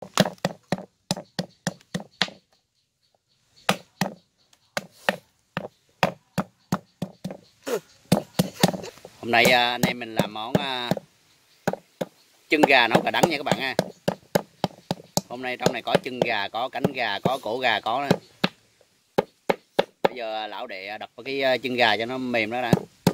Hôm nay anh em mình làm món chân gà nấu cà đắng nha các bạn ha. Hôm nay trong này có chân gà, có cánh gà, có cổ gà, có nè. Bây giờ lão đệ đập cái chân gà cho nó mềm đó đã.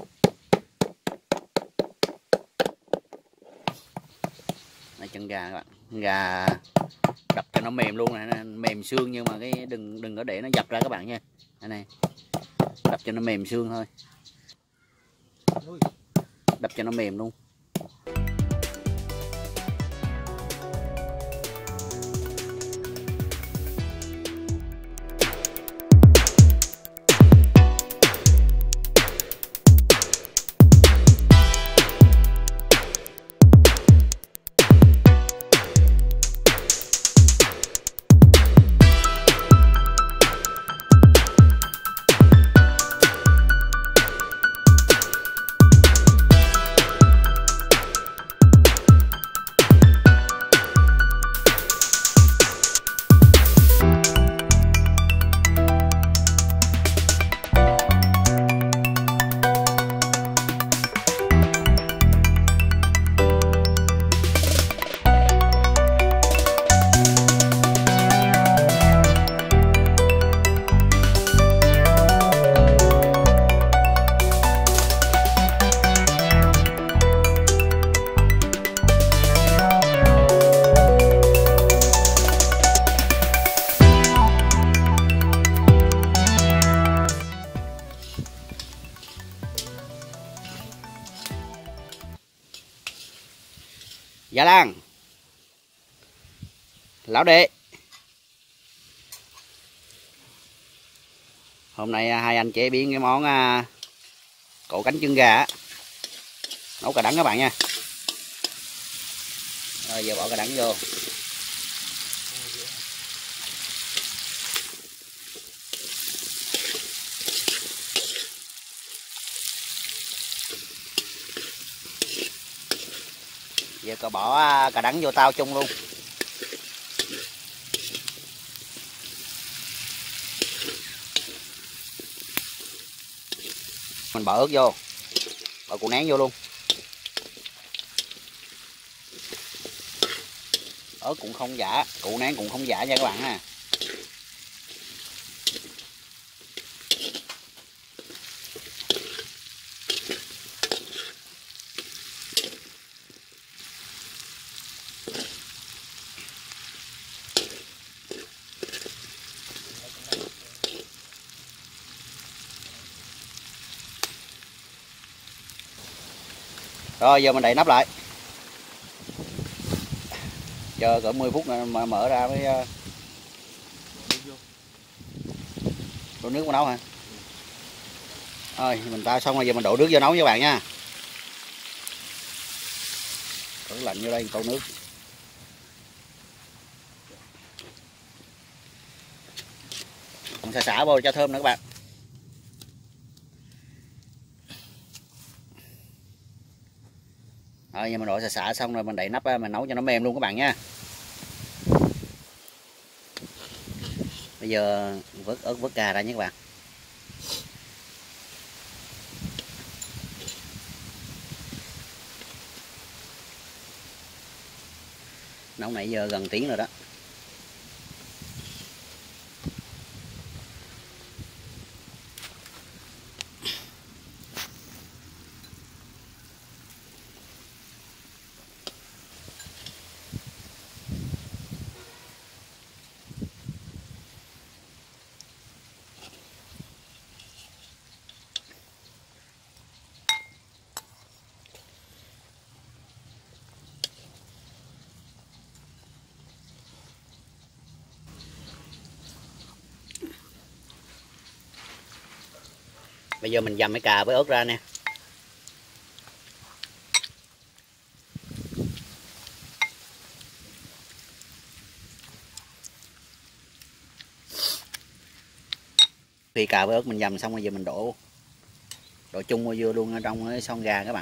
Đây chân gà các bạn, gà đập cho nó mềm luôn nè, mềm xương nhưng mà cái đừng có để nó dập ra các bạn nha. Đây này, đập cho nó mềm xương thôi, đập cho nó mềm luôn. Dạ Lan, lão đệ, hôm nay hai anh chế biến cái món cổ cánh chân gà nấu cà đắng các bạn nha. Rồi giờ bỏ cà đắng vô. Giờ có bỏ cà đắng vô tao chung luôn. Mình bỏ ớt vô, bỏ củ nén vô luôn. Ớt cũng không giả, củ nén cũng không giả nha các bạn ha. Rồi giờ mình đậy nắp lại, chờ cỡ 10 phút nữa mà mở ra mới đổ nước vào nấu hả? Rồi mình ta xong rồi, giờ mình đổ nước vô nấu với các bạn nha. Đổ lạnh vô đây, tô nước. Mình sẽ xả vô cho thơm nữa các bạn. Rồi giờ mình đổ xả xong rồi mình đậy nắp mình nấu cho nó mềm luôn các bạn nha. Bây giờ vớt ớt vớt cà ra nhé các bạn. Nấu nãy giờ gần tiếng rồi đó. Bây giờ mình dầm cái cà với ớt ra nè. Khi cà với ớt mình dầm xong rồi giờ mình đổ chung vô dưa luôn ở trong cái son gà các bạn.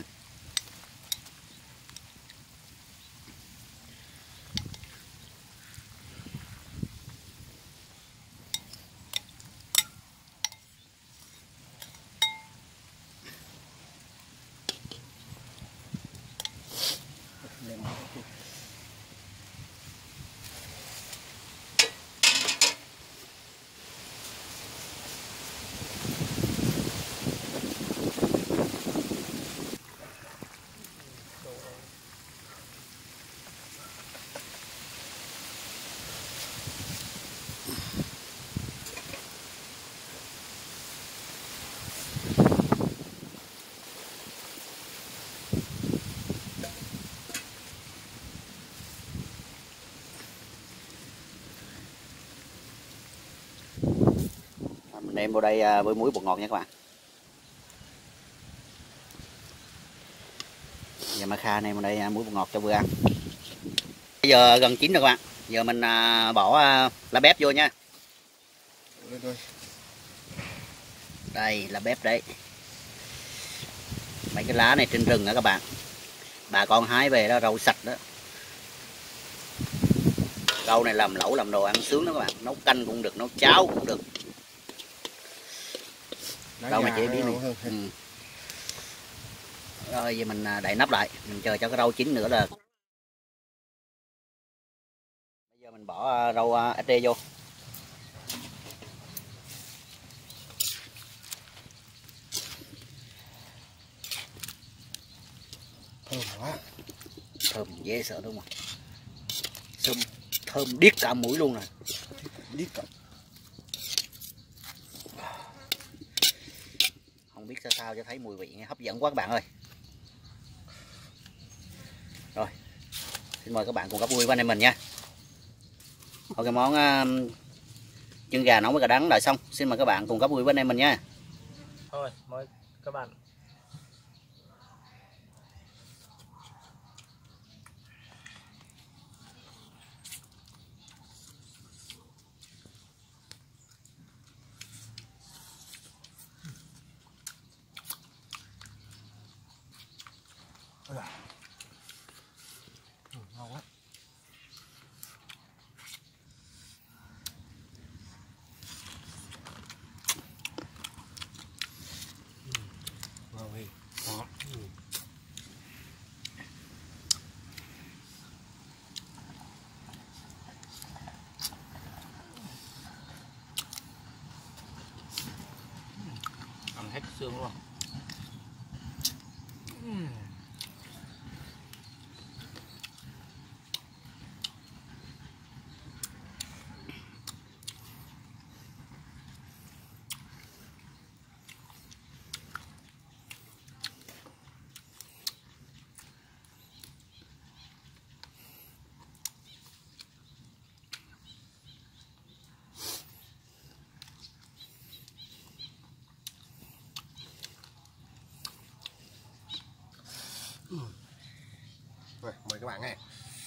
Nêm vào đây với muối bột ngọt nha các bạn. Giờ mà Kha nêm vào đây muối bột ngọt cho vừa ăn. Bây giờ gần chín rồi các bạn. Giờ mình bỏ lá bếp vô nha. Đây là bếp đấy. Mấy cái lá này trên rừng đó các bạn. Bà con hái về đó, rau sạch đó. Rau này làm lẩu làm đồ ăn sướng đó các bạn. Nấu canh cũng được, nấu cháo cũng được. Rau này chế biến này. Rồi giờ mình đậy nắp lại, mình chờ cho cái rau chín nữa là. Bây giờ mình bỏ rau ate vô. Thơm quá. Thơm dễ sợ đúng không? Thơm điếc cả mũi luôn rồi. Điếc cả. Không biết sao cho thấy mùi vị hấp dẫn quá các bạn ơi. Rồi, xin mời các bạn cùng góp vui với anh em mình nha. Thôi cái món chân gà nấu với cà đắng đợi xong. Xin mời các bạn cùng góp vui với anh em mình nha. Thôi, mời các bạn. Ngon quá. Ngon đi. Ngon. Ăn hết xương luôn. Rồi, mời các bạn nghe.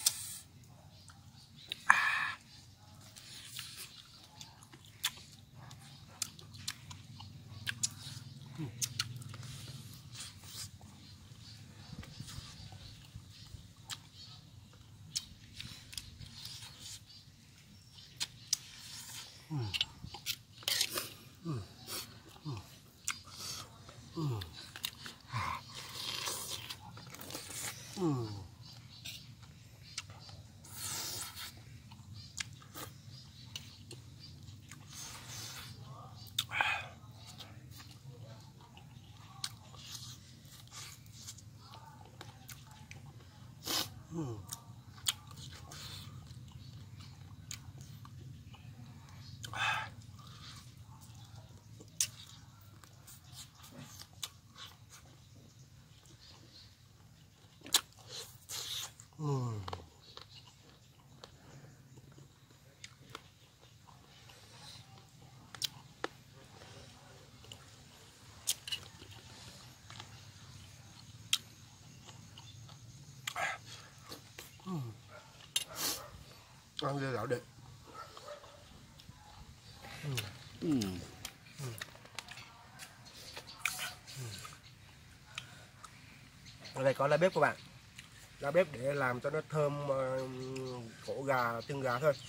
Ăn ghê gạo đẹp. Ở đây có lá bếp các bạn. Lá bếp để làm cho nó thơm cổ gà, chân gà thôi.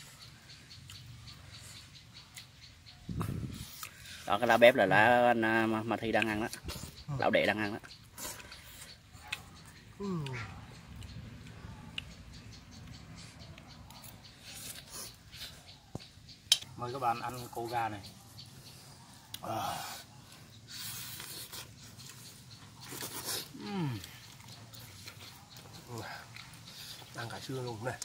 Đó cái lá bếp là lá anh mà Thi đang ăn đó. Lão đệ đang ăn đó. Mời các bạn ăn cổ gà này. Ăn cả xương luôn này.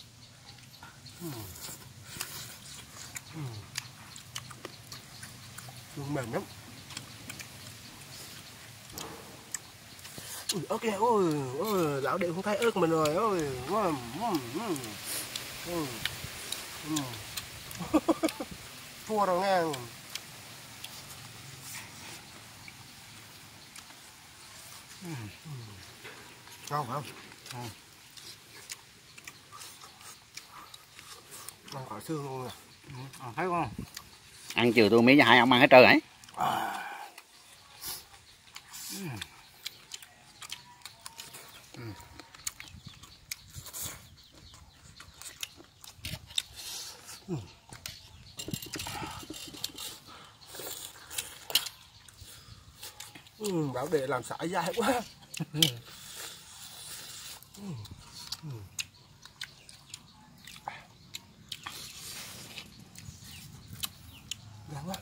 Xương mềm lắm. Ok, ôi, lão đệ không thấy ớt mình rồi, ôi, chua rồi nghe. Ngon phải không? Ngon khỏi xương luôn nè. Thấy không? Ăn chiều tôi miếng cho hai ông ăn hết trơn ấy. Bảo để làm sải dai quá. Ngon quá.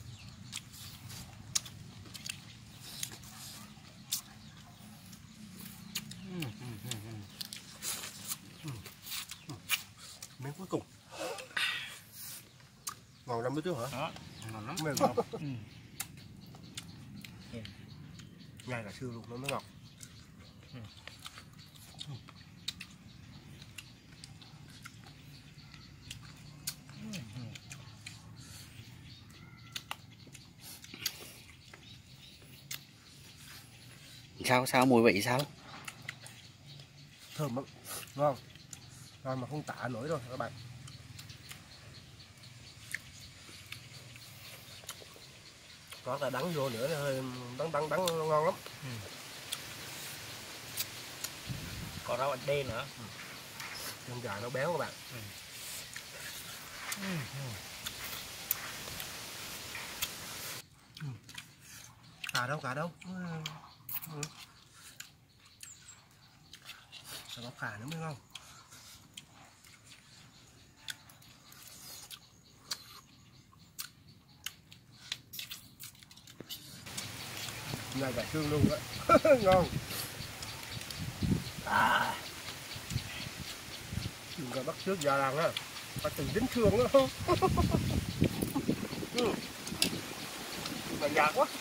Miếng cuối cùng. Ngon lắm trước hả? Đó, ngon lắm. Mềm không? Ngay cả xương luôn nó mới ngọt. Sao mùi vị sao? Thơm lắm, ngon, ngon mà không tả nổi đâu các bạn. Có cả đắng vô nữa, hơi đắng ngon lắm. Có rau đen nữa. Chân gà nó béo các bạn. Cà đâu? Phải bóc cà nữa mới ngon. Ngay cả xương luôn đó. Ngon. Đừng có bắt trước già làng á, bắt từng dính xương đó. Mà già quá.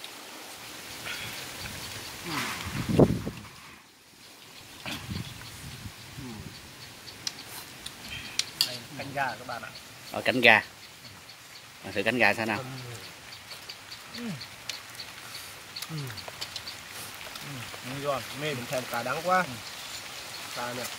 Đây, canh gà các bạn ạ. Rồi cánh gà. Thử cánh gà sao nào? Ngon, mê mình thèm cà đắng quá. Cà nè.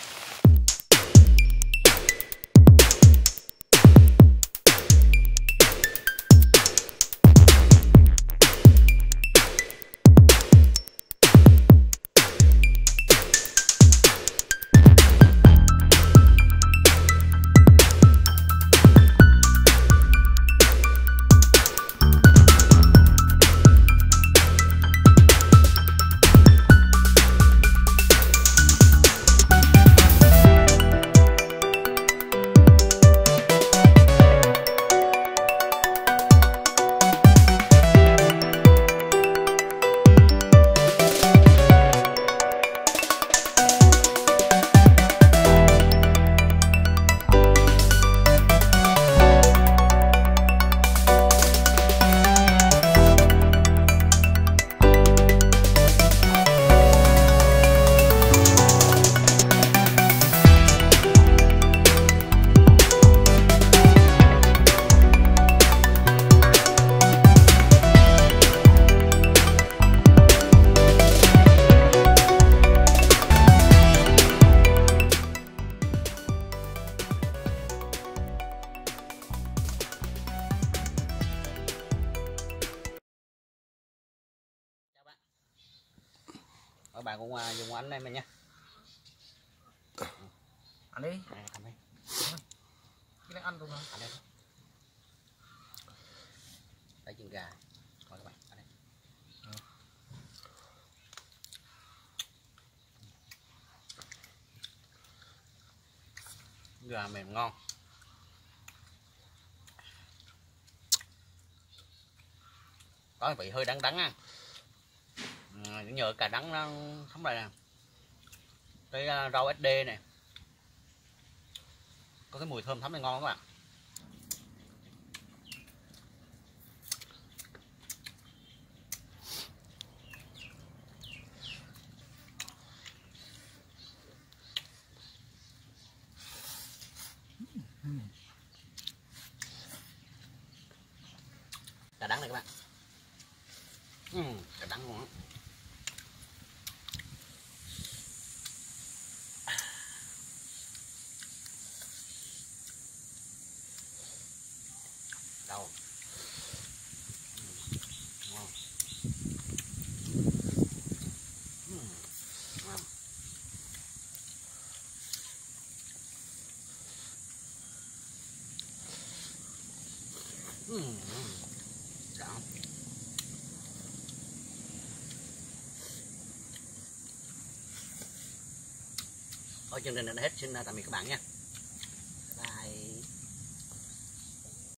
Các bạn cũng dùng ánh em nha. Ăn đi. Ăn đi. Cái này ăn luôn hả? Ăn đi. Đây chân gà. Mời các bạn ăn đi. Gà mềm ngon. Có vị hơi đắng á. Nhờ cà đắng nó không này nè. Cái rau SD này có cái mùi thơm thấm này ngon các bạn. Cà đắng này các bạn. Cà đắng ngon. Đã không? Thôi chương trình đến đây hết, xin tạm biệt các bạn nha.